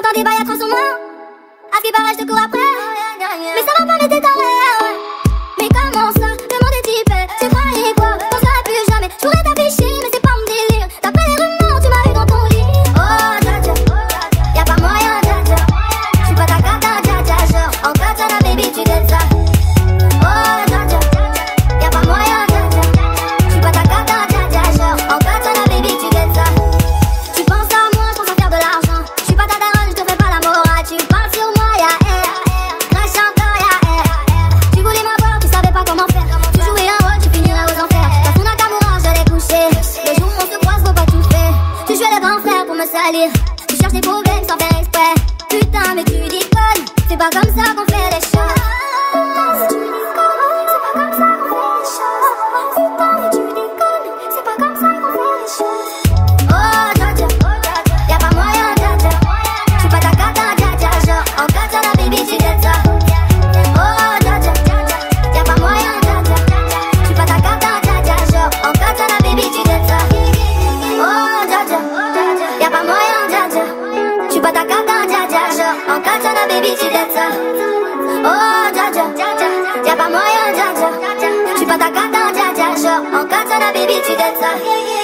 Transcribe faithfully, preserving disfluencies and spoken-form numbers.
J'entends des bails à trois sur moi. À ce qui paraît, je te cours après. Mais ça va pas m'aider ta rêve. Mais comment ça, le monde est typé. Tu croyais quoi, on serait plus jamais. Je pourrais t'afficher, mais c'est pas mon délire. D'après les rumeurs, tu m'as eu dans ton lit. Oh, dja dja, y'a pas moyen, dja dja. J'suis pas ta cata, dja dja, genre. En katana, baby, tu t'aides ça. Oh, dja dja, y'a pas moyen, dja dja. J'suis pas ta cata, dja dja, genre. En katana, baby, tu t'aides ça. Tu penses à moi, j'pense à faire de l'argent. J'suis pas ta daronne, j'te fais pas la morale. Tu parles sur moi, y'a air. Crash encore, y'a air. Tu voulais m'avoir, tu savais pas comment faire. Tu jouais un rôle, tu finirais aux enfers. T'as ton Nakamura, je l'ai couché. Le jour où on se croise, faut pas tout faire. Tu jouais le grand frère pour me salir. Tu cherches des problèmes sans faire exprès. Putain, mais tu déconnes. C'est pas comme ça qu'on fait les choses. Putain, mais tu déconnes. C'est pas comme ça qu'on fait les choses. Putain, mais tu déconnes. C'est pas comme ça qu'on fait les choses. Oh, dja dja, y'a pas moyen, dja dja. J'suis pas ta cata, dja dja, genre. En katana, baby, tu t'aides ça. Oh, dja dja, y'a pas moyen, dja dja. J'suis pas ta cata, dja dja, genre. En katana, baby, tu t'aides ça. Oh, dja dja, y'a pas moyen, dja dja. J'suis pas ta cata, dja dja, genre. En katana, baby, tu t'aides ça. Oh, dja dja, y'a pas moyen, dja dja. J'suis pas ta cata, dja dja, genre. En katana, baby, tu t'aides ça.